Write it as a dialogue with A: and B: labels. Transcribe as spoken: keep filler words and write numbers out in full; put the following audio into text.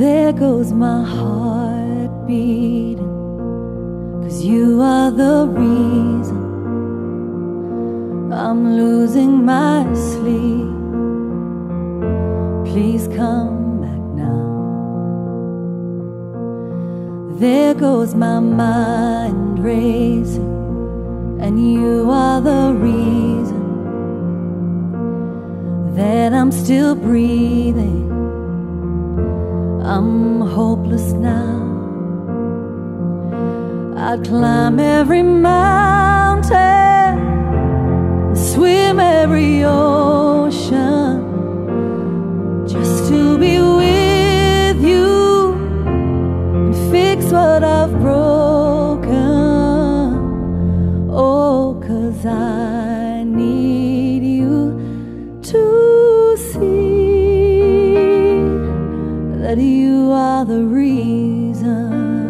A: There goes my heart beating, 'cause you are the reason I'm losing my sleep. Please come back now. There goes my mind racing, and you are the reason that I'm still breathing. I'm hopeless now. I'd climb every mountain, swim every ocean, just to be with you and fix what I've broken. Oh, 'cause I need you to see that you are the reason.